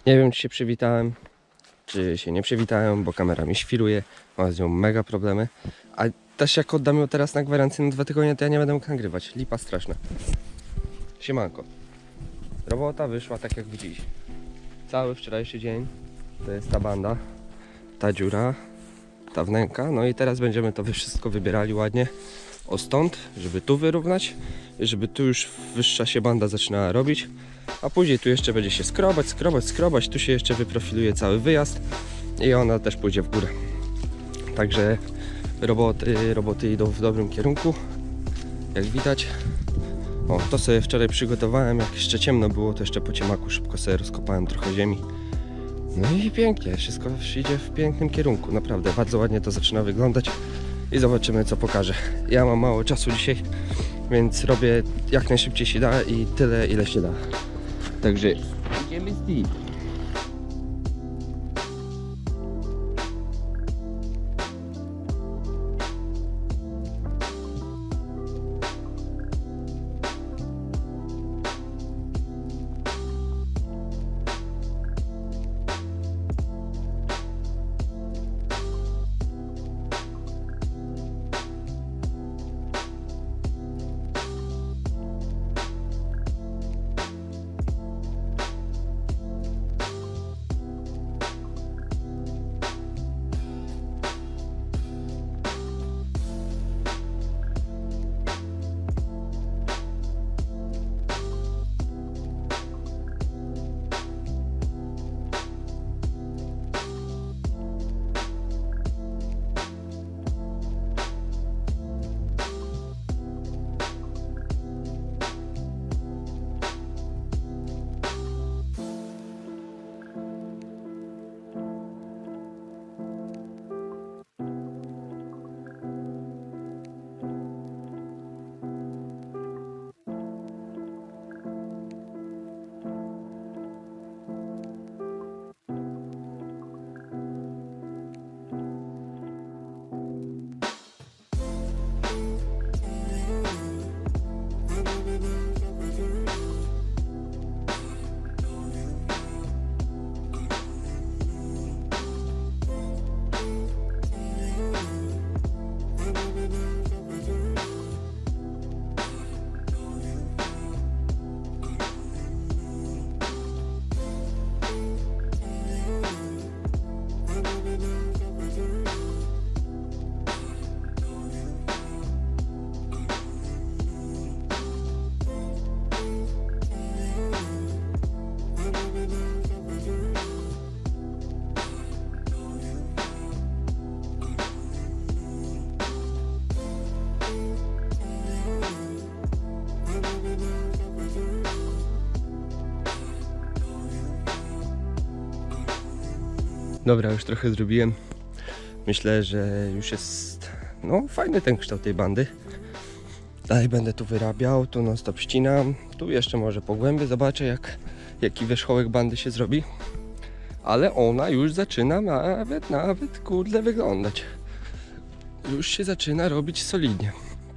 Nie wiem, czy się przywitałem, czy się nie przywitałem, bo kamera mi świruje, mam z nią mega problemy. A też jak oddam ją teraz na gwarancję na 2 tygodnie, to ja nie będę mógł nagrywać. Lipa straszna. Siemanko. Robota wyszła tak jak widzieliście. Cały wczorajszy dzień to jest ta banda, ta dziura, ta wnęka. No i teraz będziemy to wszystko wybierali ładnie o stąd, żeby tu wyrównać, żeby tu już wyższa się banda zaczynała robić. A później tu jeszcze będzie się skrobać, tu się jeszcze wyprofiluje cały wyjazd i ona też pójdzie w górę. Także roboty idą w dobrym kierunku, jak widać. O, to sobie wczoraj przygotowałem, jak jeszcze ciemno było, to jeszcze po ciemaku szybko sobie rozkopałem trochę ziemi. No i pięknie, wszystko idzie w pięknym kierunku, naprawdę bardzo ładnie to zaczyna wyglądać i zobaczymy, co pokaże. Ja mam mało czasu dzisiaj, więc robię jak najszybciej się da i tyle, ile się da. Także idziemy z nim. Dobra, już trochę zrobiłem. Myślę, że już jest fajny ten kształt tej bandy. Dalej będę tu wyrabiał, tu non stop ścinam. Tu jeszcze może pogłębię, zobaczę jaki wierzchołek bandy się zrobi. Ale ona już zaczyna nawet kurde wyglądać. Już się zaczyna robić solidnie.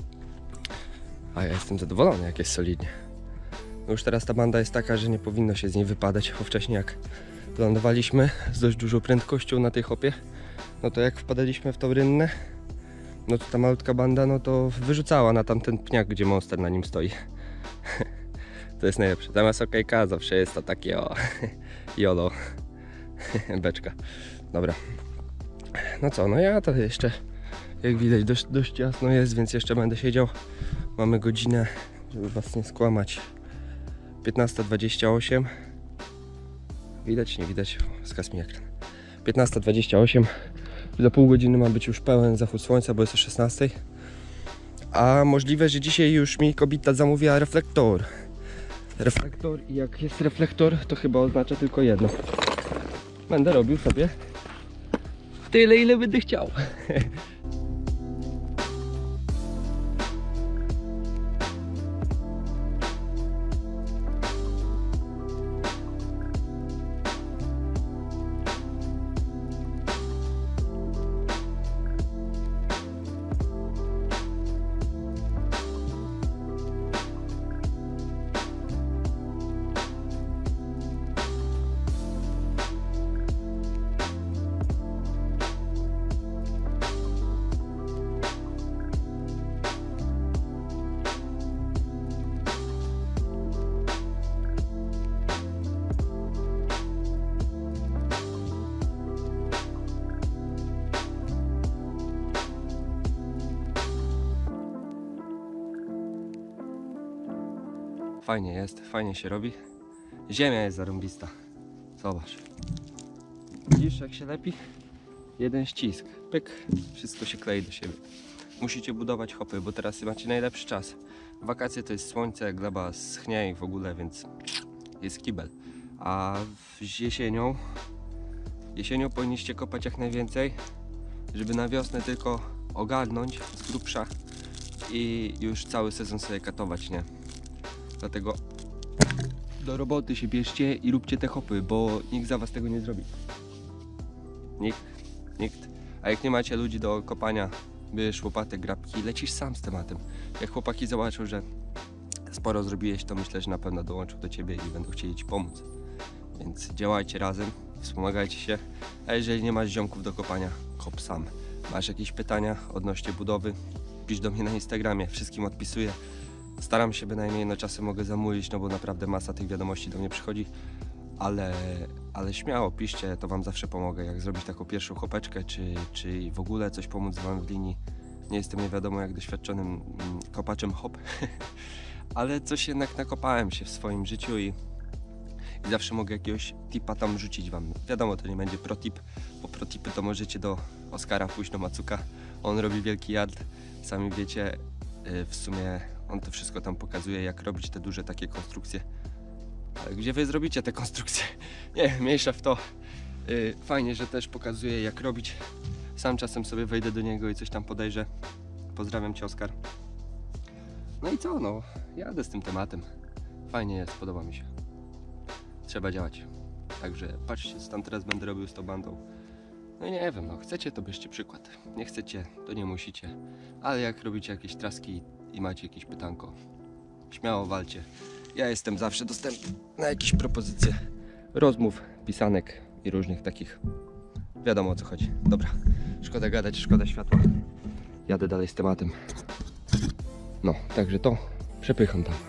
A ja jestem zadowolony, jak jest solidnie. Już teraz ta banda jest taka, że nie powinno się z niej wypadać, bo wcześniej jak lądowaliśmy z dość dużą prędkością na tej hopie, no to jak wpadaliśmy w tą rynnę, no to ta malutka banda, no to wyrzucała na tamten pniak, gdzie monster na nim stoi. To jest najlepsze. Zamiast OKK zawsze jest to takie YOLO. Beczka. Dobra. No co, no ja to jeszcze, jak widać, dość jasno jest, więc jeszcze będę siedział. Mamy godzinę, żeby was nie skłamać, 15:28. Widać, nie widać? Zgasł mi ekran. 15:28. Za pół godziny ma być już pełen zachód słońca, bo jest o 16:00. A możliwe, że dzisiaj już mi kobieta zamówiła reflektor. Reflektor i jak jest reflektor, to chyba oznacza tylko jedno. Będę robił sobie tyle, ile będę chciał. Fajnie jest, fajnie się robi. Ziemia jest zarąbista. Zobacz. Widzisz jak się lepi? Jeden ścisk, pyk, wszystko się klei do siebie. Musicie budować hopy, bo teraz macie najlepszy czas. Wakacje to jest słońce, gleba schnie i w ogóle, więc jest kibel. A jesienią powinniście kopać jak najwięcej, żeby na wiosnę tylko ogarnąć z grubsza i już cały sezon sobie katować, nie? Dlatego do roboty się bierzcie i róbcie te hopy, bo nikt za was tego nie zrobi. Nikt. A jak nie macie ludzi do kopania, bierzesz łopaty, grabki, lecisz sam z tematem. Jak chłopaki zobaczą, że sporo zrobiłeś, to myślę, że na pewno dołączą do ciebie i będą chcieli ci pomóc. Więc działajcie razem, wspomagajcie się. A jeżeli nie masz ziomków do kopania, kop sam. Masz jakieś pytania odnośnie budowy, pisz do mnie na Instagramie, wszystkim odpisuję. Staram się bynajmniej, no czasem mogę zamówić, no bo naprawdę masa tych wiadomości do mnie przychodzi. Ale śmiało piszcie, to wam zawsze pomogę, jak zrobić taką pierwszą chopeczkę, czy w ogóle coś pomóc wam w linii. Nie jestem nie wiadomo jak doświadczonym kopaczem hop, ale coś jednak nakopałem się w swoim życiu i zawsze mogę jakiegoś tipa tam rzucić wam. Wiadomo, to nie będzie protip, bo protipy to możecie do Oskara pójść, do Macuka. On robi wielki jad, sami wiecie, w sumie on to wszystko tam pokazuje, jak robić te duże takie konstrukcje. Ale gdzie wy zrobicie te konstrukcje? Nie, mniejsza w to. Fajnie, że też pokazuje jak robić. Sam czasem sobie wejdę do niego i coś tam podejrzę. Pozdrawiam cię, Oskar. No i co, no, jadę z tym tematem. Fajnie jest, podoba mi się. Trzeba działać. Także patrzcie, co tam teraz będę robił z tą bandą. No i nie wiem, no chcecie, to bierzcie przykład. Nie chcecie, to nie musicie. Ale jak robicie jakieś traski i macie jakieś pytanko, śmiało walcie. Ja jestem zawsze dostępny na jakieś propozycje rozmów, pisanek i różnych takich. Wiadomo o co chodzi. Dobra, szkoda gadać, szkoda światła. Jadę dalej z tematem. No, także to przepycham tam.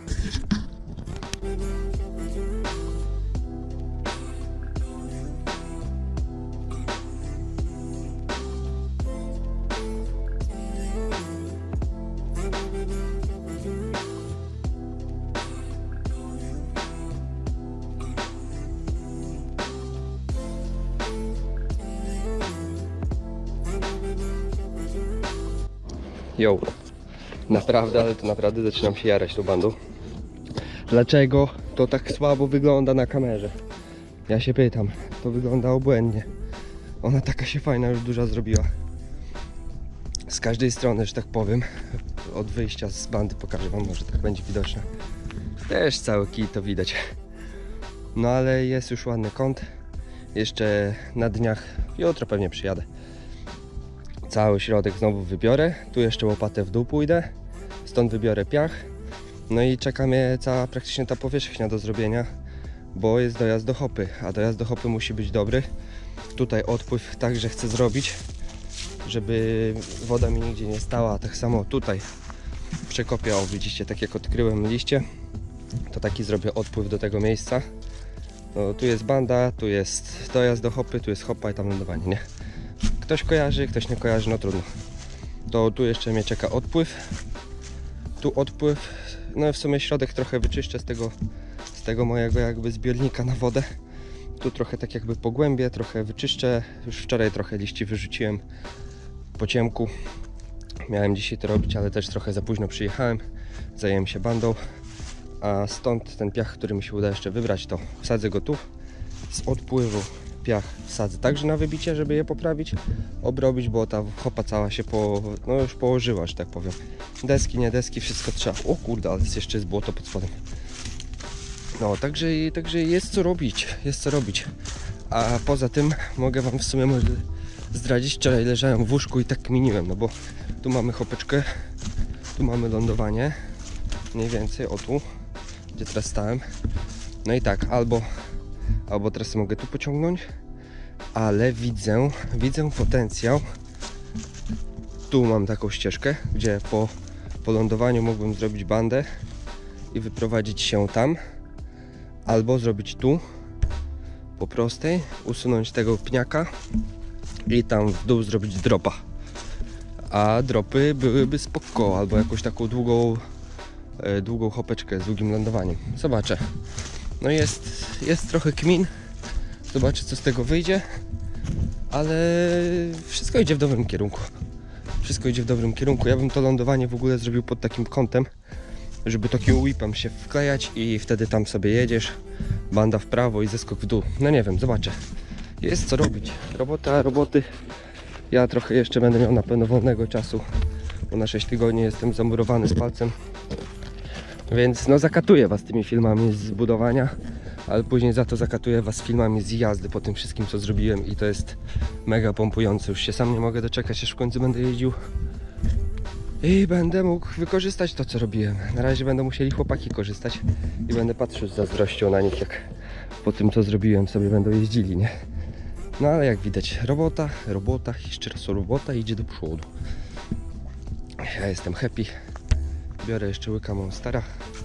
Jo, naprawdę, ale to naprawdę zaczynam się jarać tą bandą. Dlaczego to tak słabo wygląda na kamerze? Ja się pytam, to wygląda obłędnie. Ona taka się fajna, już duża zrobiła. Z każdej strony, że tak powiem, od wyjścia z bandy pokażę wam, może tak będzie widoczne. Też cały kij to widać. No ale jest już ładny kąt. Jeszcze na dniach, jutro pewnie przyjadę. Cały środek znowu wybiorę, tu jeszcze łopatę w dół pójdę, stąd wybiorę piach. No i czeka mnie cała praktycznie ta powierzchnia do zrobienia, bo jest dojazd do hopy, a dojazd do hopy musi być dobry. Tutaj odpływ także chcę zrobić, żeby woda mi nigdzie nie stała, tak samo tutaj przekopię, o widzicie, tak jak odkryłem liście, to taki zrobię odpływ do tego miejsca. No, tu jest banda, tu jest dojazd do hopy, tu jest hopa i tam lądowanie, nie? Ktoś kojarzy, ktoś nie kojarzy, no trudno. To tu jeszcze mnie czeka odpływ. Tu odpływ. No w sumie środek trochę wyczyszczę z tego mojego jakby zbiornika na wodę. Tu trochę tak jakby pogłębię, trochę wyczyszczę. Już wczoraj trochę liści wyrzuciłem po ciemku. Miałem dzisiaj to robić, ale też trochę za późno przyjechałem. Zajęłem się bandą. A stąd ten piach, który mi się uda jeszcze wybrać, to wsadzę go tu. Z odpływu piach wsadzę także na wybicie, żeby je poprawić, obrobić, bo ta hopa cała się już położyła, że tak powiem. Deski, nie deski, wszystko trzeba. O kurde, ale jeszcze jest błoto pod spodem. No, także jest co robić, A poza tym mogę wam w sumie może zdradzić, wczoraj leżałem w łóżku i tak kminiłem, no bo tu mamy hopeczkę, tu mamy lądowanie, mniej więcej, o tu, gdzie teraz stałem. No i tak, albo teraz mogę tu pociągnąć, ale widzę potencjał. Tu mam taką ścieżkę, gdzie po lądowaniu mógłbym zrobić bandę i wyprowadzić się tam, albo zrobić tu po prostej, usunąć tego pniaka i tam w dół zrobić dropa. A dropy byłyby spoko, albo jakąś taką długą długą hopeczkę z długim lądowaniem. Zobaczę. No jest trochę kmin. Zobaczę, co z tego wyjdzie. Ale wszystko idzie w dobrym kierunku. Wszystko idzie w dobrym kierunku. Ja bym to lądowanie w ogóle zrobił pod takim kątem, żeby takim whipem się wklejać i wtedy tam sobie jedziesz. Banda w prawo i zeskok w dół. No nie wiem, zobaczę. Jest co robić. Roboty. Ja trochę jeszcze będę miał na pewno wolnego czasu, bo na 6 tygodni jestem zamurowany z palcem. Więc no zakatuję was tymi filmami z budowania, ale później za to zakatuję was filmami z jazdy po tym wszystkim, co zrobiłem i to jest mega pompujące. Już się sam nie mogę doczekać, aż w końcu będę jeździł i będę mógł wykorzystać to, co robiłem. Na razie będą musieli chłopaki korzystać i będę patrzył z zazdrością na nich, jak po tym, co zrobiłem, sobie będą jeździli, nie? No ale jak widać, robota, jeszcze raz robota idzie do przodu. Ja jestem happy. Biorę jeszcze łyka Monstera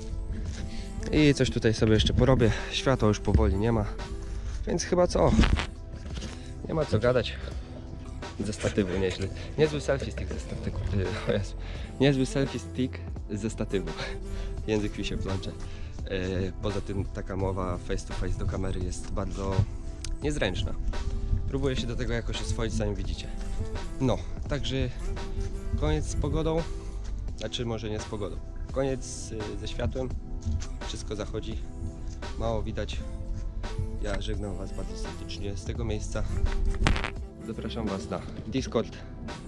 i coś tutaj sobie jeszcze porobię. Światła już powoli nie ma, więc chyba co? Nie ma co gadać. Ze statywu nieźle. Niezły selfie stick ze statywu. O Jezu. Niezły selfie stick ze statywu. Język mi się plącze. Poza tym taka mowa face to face do kamery jest bardzo niezręczna. Próbuję się do tego jakoś oswoić, sami widzicie. No, także koniec z pogodą. Znaczy może nie z pogodą. Koniec ze światłem. Wszystko zachodzi. Mało widać. Ja żegnam was bardzo serdecznie z tego miejsca. Zapraszam was na Discord.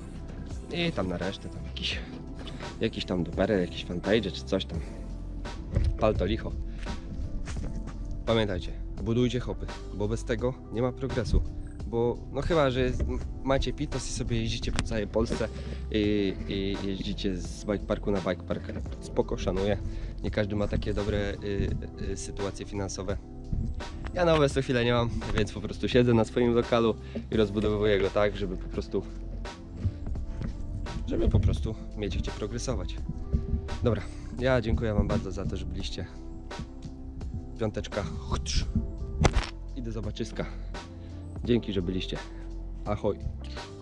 I tam na resztę, tam jakiś tam numery, jakieś fanpage czy coś tam. Pal to licho. Pamiętajcie, budujcie hopy, bo bez tego nie ma progresu. Bo no chyba, że macie pitos i sobie jeździcie po całej Polsce i jeździcie z bike parku na bike park. Spoko, szanuję. Nie każdy ma takie dobre sytuacje finansowe. Ja na obecną chwilę nie mam, więc po prostu siedzę na swoim lokalu i rozbudowuję go tak, żeby po prostu mieć gdzie progresować. Dobra, ja dziękuję wam bardzo za to, że byliście. Piąteczka. I do zobaczyska. Dzięki, że byliście. Ahoj.